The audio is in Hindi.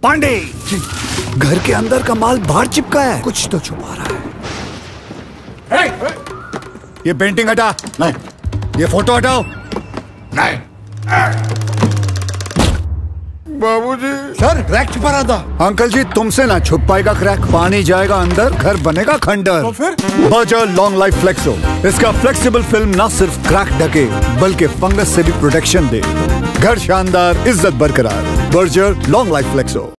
पांडे, घर के अंदर का माल बाहर चिपका है, कुछ तो छुपा रहा है। ये पेंटिंग हटा। नहीं। ये फोटो हटाओ। नहीं। बाबूजी। सर, क्रैक छुपा रहा था। अंकल जी, तुमसे ना छुप पाएगा क्रैक। पानी जाएगा अंदर, घर बनेगा खंडर। तो फिर? Berger long life Flexo. इसका फ्लेक्सिबल फिल्म ना सिर्फ क्रैक ढके बल्कि फंगस से भी प्रोटेक्शन दे। घर शानदार, इज्जत बरकरार। Berger long life flexo.